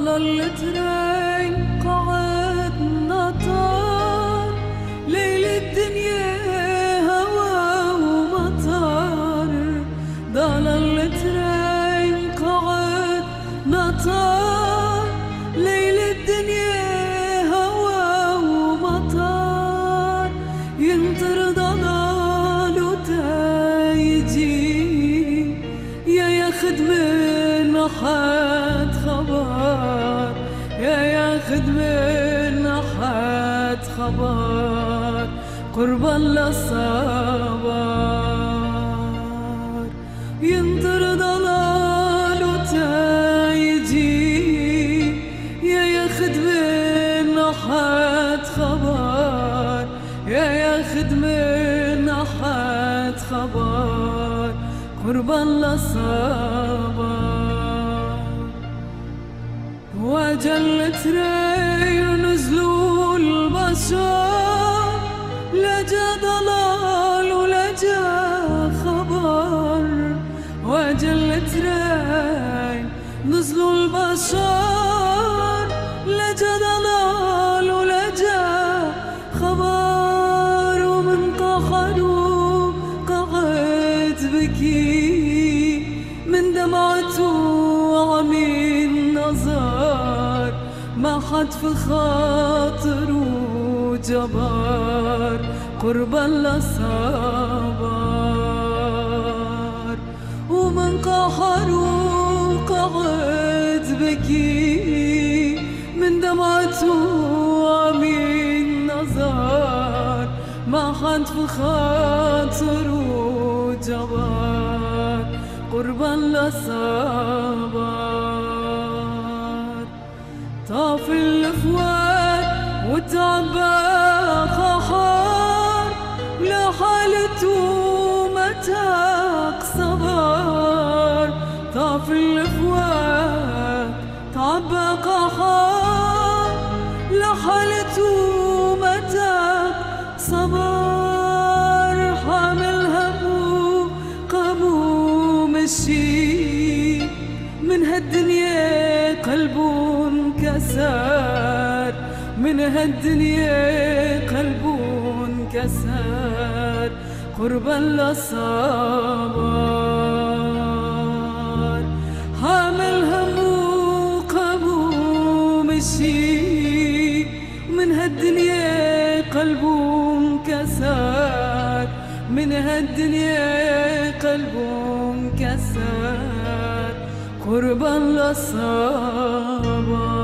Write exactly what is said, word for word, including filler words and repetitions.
ضل الترين قعد نطر، ليل الدنيا هوا ومطر. ضل الترين قعد نطر، ليل الدنيا هوا ومطر. ينطر ضلال وتايجي، يا ياخد من حد خبر، يا ياخد من حد خبر. قرب الله صبر، ينطر ضلال وتايجي، يا ياخد من حد خبر، يا ياخد من حد خبر. قرب الله صبر. وجل تري نزلوا البشر، لجا ضلال ولجا خبر. وجل تري نزلوا البشر، لجا ضلال ولجا خبر. ومن قهروا قعد بكي، من دمعته عمي النظر. ما حد في خاطره جبر، قرب الله صبر. ومن قهروا قعد بكي، من دمعته عمي النظر. ما حد في خاطره جبر، قرب الله صبر. طاف الفوات وتعبى خحر، لا حالته متاق صبر. طاف الفوات تعبى قحر، لا حالته متاق صبر. حامل همه قامو مشي، من هالدنيا قلبه انكسر، من هالدنيا قلبه انكسر. قرب الله صبر، حامل همه قامو مشي، من هالدنيا قلبه انكسر، من هالدنيا قلبه انكسر. قرب الله صبر.